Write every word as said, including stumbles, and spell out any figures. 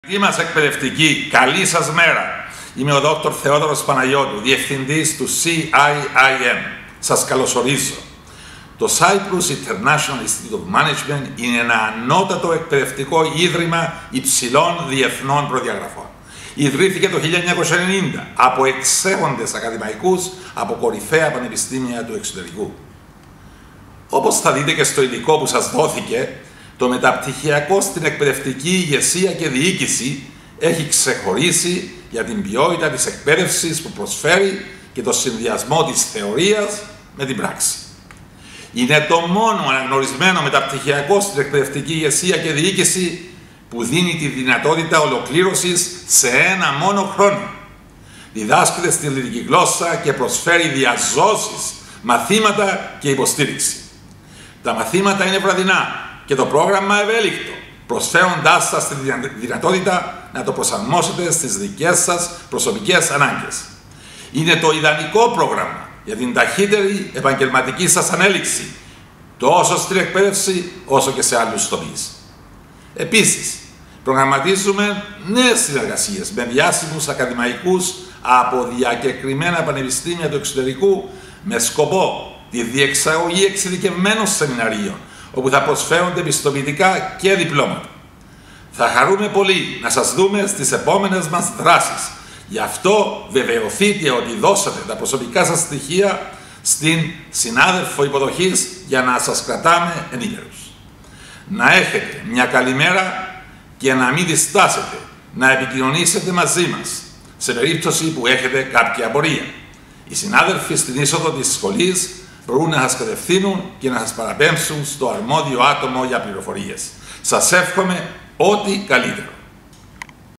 Δική μας εκπαιδευτική, καλή σας μέρα. Είμαι ο δόκτωρ Θεόδωρος Παναγιώτου, διευθυντής του σι άι άι εμ. Σας καλωσορίζω. Το Cyprus International Institute of Management είναι ένα ανώτατο εκπαιδευτικό ίδρυμα υψηλών διεθνών προδιαγραφών. Ιδρύθηκε το χίλια εννιακόσια ενενήντα από εξέχοντες ακαδημαϊκούς από κορυφαία πανεπιστήμια του εξωτερικού. Όπως θα δείτε και στο υλικό που σας δόθηκε, το μεταπτυχιακό στην εκπαιδευτική ηγεσία και διοίκηση έχει ξεχωρίσει για την ποιότητα της εκπαίδευσης που προσφέρει και το συνδυασμό της θεωρίας με την πράξη. Είναι το μόνο αναγνωρισμένο μεταπτυχιακό στην εκπαιδευτική ηγεσία και διοίκηση που δίνει τη δυνατότητα ολοκλήρωσης σε ένα μόνο χρόνο. Διδάσκεται στην ελληνική γλώσσα και προσφέρει διαζώσεις, μαθήματα και υποστήριξη. Τα μαθήματα είναι βραδινά και το πρόγραμμα ευέλικτο, προσφέροντάς σας τη δυνατότητα να το προσαρμόσετε στις δικές σας προσωπικές ανάγκες. Είναι το ιδανικό πρόγραμμα για την ταχύτερη επαγγελματική σας ανέλυξη, τόσο στην εκπαίδευση όσο και σε άλλους τομείς. Επίσης, προγραμματίζουμε νέες συνεργασίες με διάσημους ακαδημαϊκούς από διακεκριμένα πανεπιστήμια του εξωτερικού με σκοπό τη διεξαγωγή εξειδικευμένων σεμιναρίων, όπου θα προσφέρονται πιστοποιητικά και διπλώματα. Θα χαρούμε πολύ να σας δούμε στις επόμενες μας δράσεις. Γι' αυτό βεβαιωθείτε ότι δώσατε τα προσωπικά σας στοιχεία στην συνάδελφο υποδοχής για να σας κρατάμε ενήμερους. Να έχετε μια καλή μέρα και να μην διστάσετε να επικοινωνήσετε μαζί μας σε περίπτωση που έχετε κάποια απορία. Οι συνάδελφοι στην είσοδο της σχολής μπορούν να σας κατευθύνουν και να σας παραπέμψουν στο αρμόδιο άτομο για πληροφορίες. Σας εύχομαι ό,τι καλύτερο.